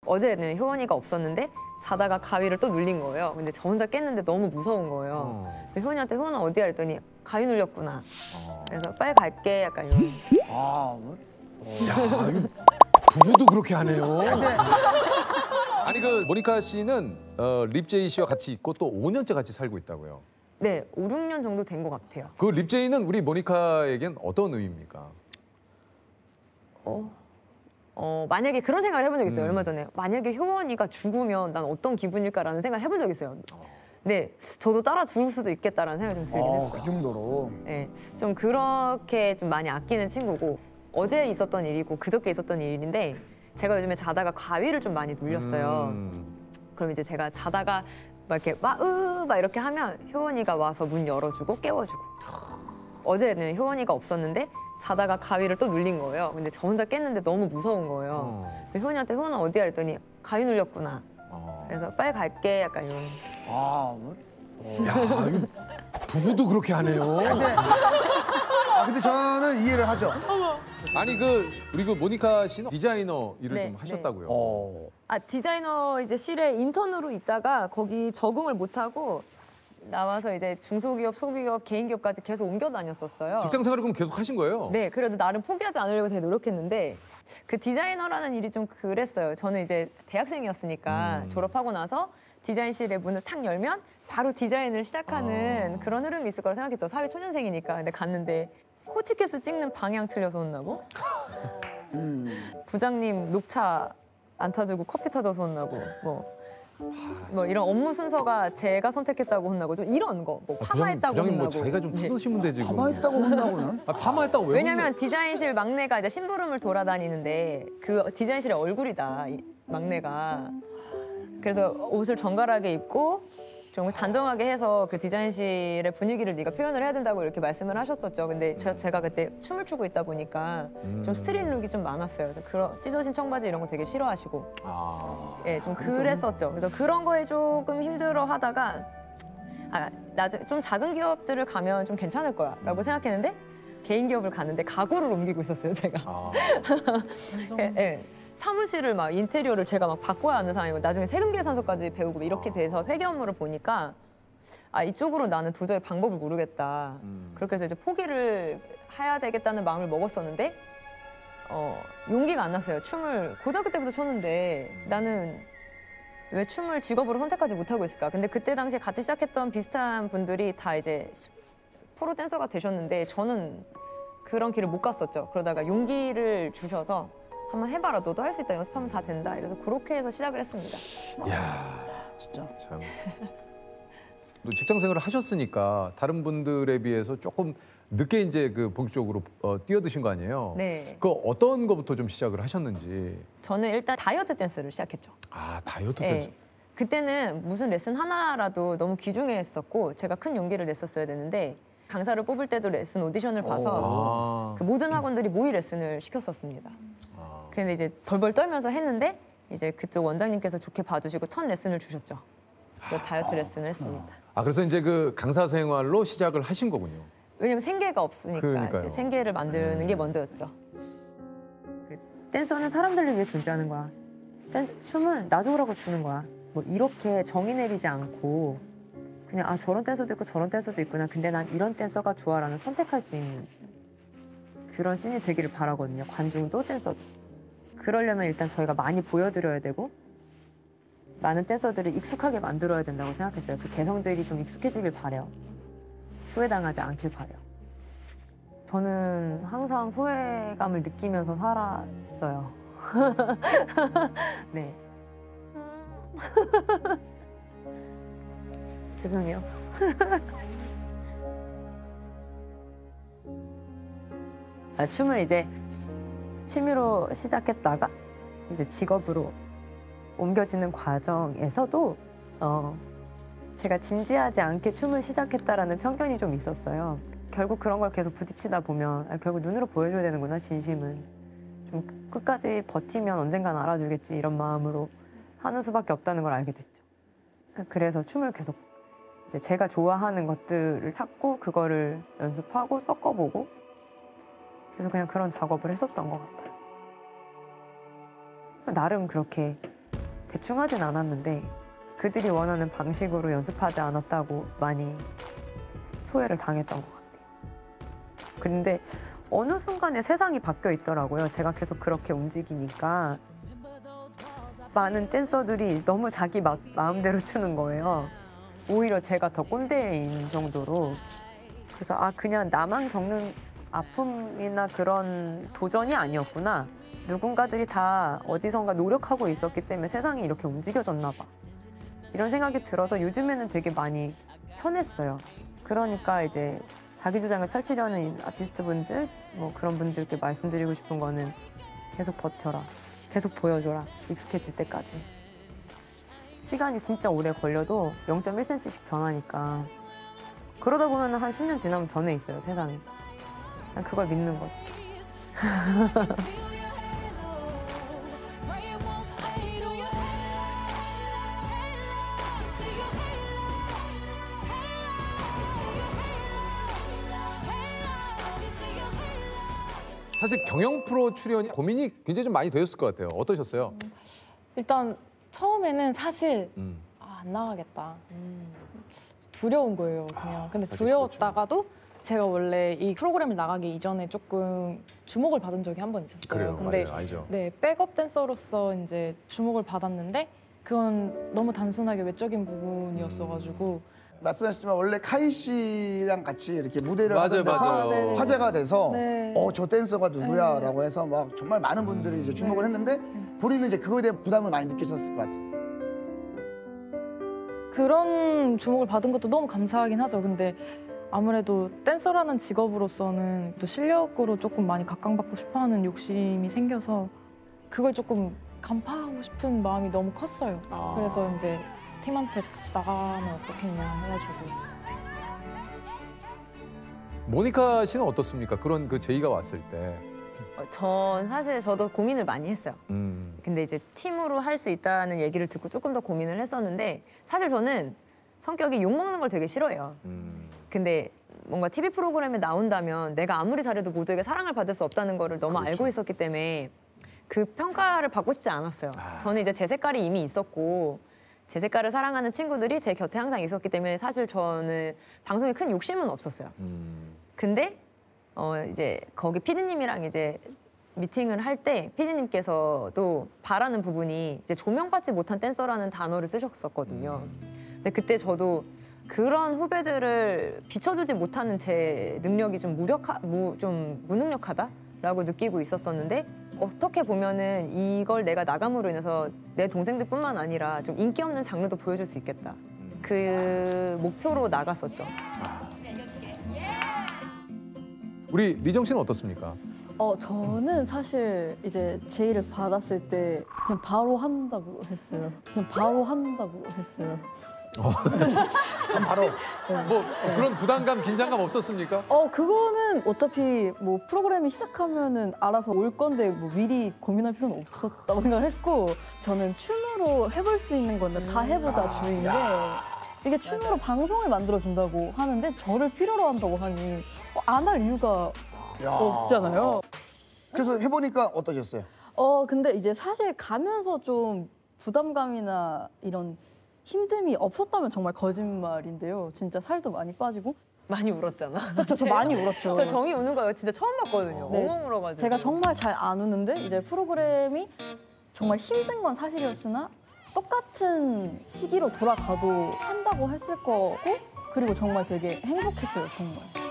어제는 효원이가 없었는데 자다가 가위를 또 눌린 거예요. 근데 저 혼자 깼는데 너무 무서운 거예요. 그래서 효원이한테 효원아 어디야 했더니 가위 눌렸구나. 그래서 빨리 갈게 약간 이런. 아, 야, 이거 부부도 그렇게 하네요. 아니 그 모니카 씨는 립제이 씨와 같이 있고 또 5년째 같이 살고 있다고요. 네, 5, 6년 정도 된 것 같아요. 그 립제이는 우리 모니카에겐 어떤 의미입니까? 만약에 그런 생각을 해본 적 있어요. 얼마 전에. 만약에 효원이가 죽으면 난 어떤 기분일까라는 생각을 해본 적 있어요. 네, 저도 따라 죽을 수도 있겠다라는 생각이 좀 들긴 했어요. 그 정도로. 네, 좀 그렇게 좀 많이 아끼는 친구고 어제 있었던 일이고 그저께 있었던 일인데 제가 요즘에 자다가 가위를 좀 많이 눌렸어요. 그럼 이제 제가 자다가 막 이렇게 막 이렇게 하면 효원이가 와서 문 열어주고 깨워주고. 어제는 효원이가 없었는데 자다가 가위를 또 눌린 거예요. 근데 저 혼자 깼는데 너무 무서운 거예요. 그래서 효원이한테 효원아 어디야 했더니 가위 눌렸구나. 그래서 빨리 갈게 약간 이런. 야, 이거 부부도 그렇게 하네요. 근데 저는 이해를 하죠. 아니 우리 그 모니카 씨는 디자이너 일을 네, 좀 하셨다고요. 디자이너 이제 실에 인턴으로 있다가 거기 적응을 못하고 나와서 이제 중소기업, 소기업, 개인기업까지 계속 옮겨 다녔었어요. 직장 생활을 그럼 계속 하신 거예요? 네, 그래도 나름 포기하지 않으려고 되게 노력했는데 그 디자이너라는 일이 좀 그랬어요. 저는 이제 대학생이었으니까 졸업하고 나서 디자인실의 문을 탁 열면 바로 디자인을 시작하는 그런 흐름이 있을 거라 생각했죠. 사회 초년생이니까. 근데 갔는데 호치키스 찍는 방향 틀려서 혼나고 부장님 녹차 안 타주고 커피 타줘서 혼나고 뭐 이런 업무 순서가 제가 선택했다고 혼나고 좀 이런 거 뭐 파마했다고 부장님 혼나고. 뭐 자기가 좀 뜯으시면 되지. 파마했다고 혼나고는? 파마했다고 왜? 왜냐면 디자인실 막내가 이제 심부름을 돌아다니는데 그 디자인실의 얼굴이다 이 막내가. 그래서 옷을 정갈하게 입고 좀 단정하게 해서 그 디자인실의 분위기를 네가 표현을 해야 된다고 이렇게 말씀을 하셨었죠. 근데 제가 그때 춤을 추고 있다 보니까 좀 스트릿 룩이 좀 많았어요. 그래서 그런 찢어진 청바지 이런 거 되게 싫어하시고, 예, 좀 그랬었죠. 그래서 그런 거에 조금 힘들어하다가 나중에 좀 작은 기업들을 가면 좀 괜찮을 거야라고 생각했는데 개인 기업을 갔는데 가구를 옮기고 있었어요, 제가. 예. 사무실을 막 인테리어를 제가 막 바꿔야 하는 상황이고 나중에 세금 계산서까지 배우고 이렇게 돼서 회계 업무를 보니까 이쪽으로 나는 도저히 방법을 모르겠다. 그렇게 해서 이제 포기를 해야 되겠다는 마음을 먹었었는데 용기가 안 났어요. 춤을 고등학교 때부터 췄는데 나는 왜 춤을 직업으로 선택하지 못하고 있을까? 근데 그때 당시에 같이 시작했던 비슷한 분들이 다 이제 프로 댄서가 되셨는데 저는 그런 길을 못 갔었죠. 그러다가 용기를 주셔서 한번 해봐라. 너도 할 수 있다. 연습하면 다 된다. 이래서 그렇게 해서 시작을 했습니다. 이야, 진짜 참. 또 직장 생활을 하셨으니까 다른 분들에 비해서 조금 늦게 이제 그 본격적으로 뛰어드신 거 아니에요? 네. 그 어떤 거부터 좀 시작을 하셨는지. 저는 일단 다이어트 댄스를 시작했죠. 다이어트 네. 댄스. 그때는 무슨 레슨 하나라도 너무 귀중했었고 제가 큰 용기를 냈었어야 되는데 강사를 뽑을 때도 레슨 오디션을 봐서 그 모든 학원들이 모의 레슨을 시켰었습니다. 근데 이제 벌벌 떨면서 했는데 이제 그쪽 원장님께서 좋게 봐주시고 첫 레슨을 주셨죠. 그래서 다이어트 레슨을 했습니다. 그래서 이제 그 강사 생활로 시작을 하신 거군요. 왜냐면 생계가 없으니까 그러니까요. 이제 생계를 만드는 게 먼저였죠. 댄서는 사람들을 위해 존재하는 거야. 춤은 나 좋으라고 추는 거야. 뭐 이렇게 정의 내리지 않고 그냥 저런 댄서도 있고 저런 댄서도 있구나. 근데 난 이런 댄서가 좋아라는 선택할 수 있는 그런 씬이 되기를 바라거든요. 관중도 댄서도. 그러려면 일단 저희가 많이 보여드려야 되고 많은 댄서들을 익숙하게 만들어야 된다고 생각했어요. 그 개성들이 좀 익숙해지길 바래요. 소외당하지 않길 바래요. 저는 항상 소외감을 느끼면서 살았어요. 네. 죄송해요. 춤을 이제 취미로 시작했다가 이제 직업으로 옮겨지는 과정에서도 제가 진지하지 않게 춤을 시작했다라는 편견이 좀 있었어요. 결국 그런 걸 계속 부딪히다 보면 결국 눈으로 보여줘야 되는구나, 진심은. 좀 끝까지 버티면 언젠간 알아주겠지 이런 마음으로 하는 수밖에 없다는 걸 알게 됐죠. 그래서 춤을 계속 이제 제가 좋아하는 것들을 찾고 그거를 연습하고 섞어보고 그래서 그냥 그런 작업을 했었던 것 같아요. 나름 그렇게 대충 하진 않았는데 그들이 원하는 방식으로 연습하지 않았다고 많이 소외를 당했던 것 같아요. 근데 어느 순간에 세상이 바뀌어 있더라고요. 제가 계속 그렇게 움직이니까 많은 댄서들이 너무 자기 마음대로 추는 거예요. 오히려 제가 더 꼰대인 정도로. 그래서 아, 그냥 나만 겪는 아픔이나 그런 도전이 아니었구나. 누군가들이 다 어디선가 노력하고 있었기 때문에 세상이 이렇게 움직여졌나 봐. 이런 생각이 들어서 요즘에는 되게 많이 편했어요. 그러니까 이제 자기 주장을 펼치려는 아티스트 분들, 뭐 그런 분들께 말씀드리고 싶은 거는 계속 버텨라. 계속 보여줘라. 익숙해질 때까지. 시간이 진짜 오래 걸려도 0.1cm씩 변하니까 그러다 보면 한 10년 지나면 변해 있어요, 세상이. 그냥 그걸 믿는 거죠. 사실 경영 프로 출연이 고민이 굉장히 좀 많이 되었을 것 같아요. 어떠셨어요? 일단 처음에는 사실 안 나가겠다. 두려운 거예요, 그냥. 근데 사실 두려웠다가도 제가 원래 이 프로그램을 나가기 이전에 조금 주목을 받은 적이 한 번 있었어요. 그래요, 근데 맞아요, 알죠. 네, 백업 댄서로서 이제 주목을 받았는데 그건 너무 단순하게 외적인 부분이었어가지고 말씀하셨지만 원래 카이 씨랑 같이 이렇게 무대를 맞아요, 하던 데서 맞아요. 네네. 화제가 돼서 네. 저 댄서가 누구야라고 해서 막 정말 많은 분들이 이제 주목을 했는데 본인은 이제 그거에 대한 부담을 많이 느끼셨을 것 같아요. 그런 주목을 받은 것도 너무 감사하긴 하죠. 근데 아무래도 댄서라는 직업으로서는 또 실력으로 조금 많이 각광받고 싶어하는 욕심이 생겨서 그걸 조금 간파하고 싶은 마음이 너무 컸어요. 그래서 이제 팀한테 같이 나가면 어떻겠냐 해가지고. 모니카 씨는 어떻습니까? 그런 그 제의가 왔을 때. 전 사실 저도 고민을 많이 했어요. 근데 이제 팀으로 할 수 있다는 얘기를 듣고 조금 더 고민을 했었는데 사실 저는 성격이 욕먹는 걸 되게 싫어해요. 근데 뭔가 TV 프로그램에 나온다면 내가 아무리 잘해도 모두에게 사랑을 받을 수 없다는 거를 너무 그렇죠. 알고 있었기 때문에 그 평가를 받고 싶지 않았어요. 저는 이제 제 색깔이 이미 있었고 제 색깔을 사랑하는 친구들이 제 곁에 항상 있었기 때문에 사실 저는 방송에 큰 욕심은 없었어요. 근데 이제 거기 피디님이랑 이제 미팅을 할 때 피디님께서도 바라는 부분이 이제 조명받지 못한 댄서라는 단어를 쓰셨었거든요. 근데 그때 저도 그런 후배들을 비춰주지 못하는 제 능력이 좀 좀 무능력하다라고 느끼고 있었었는데 어떻게 보면은 이걸 내가 나감으로 인해서 내 동생들뿐만 아니라 좀 인기 없는 장르도 보여줄 수 있겠다. 그 목표로 나갔었죠. 우리 리정 씨는 어떻습니까? 저는 사실 이제 제의를 받았을 때 그냥 바로 한다고 했어요. 그냥 바로 한다고 했어요. 바로 뭐 그런 부담감, 긴장감 없었습니까? 그거는 어차피 뭐 프로그램이 시작하면은 알아서 올 건데 뭐 미리 고민할 필요는 없었다고 생각을 했고 저는 춤으로 해볼 수 있는 건데 다 해보자 주의인데 이게 춤으로 방송을 만들어준다고 하는데 저를 필요로 한다고 하니 안 할 이유가 없잖아요. 그래서 해보니까 어떠셨어요? 근데 이제 사실 가면서 좀 부담감이나 이런 힘듦이 없었다면 정말 거짓말인데요. 진짜 살도 많이 빠지고. 많이 울었잖아. 저 많이 울었죠. 저 정이 우는 거예요. 진짜 처음 봤거든요. 네. 엉엉 울어가지고. 제가 정말 잘 안 우는데 이제 프로그램이 정말 힘든 건 사실이었으나 똑같은 시기로 돌아가도 한다고 했을 거고 그리고 정말 되게 행복했어요, 정말.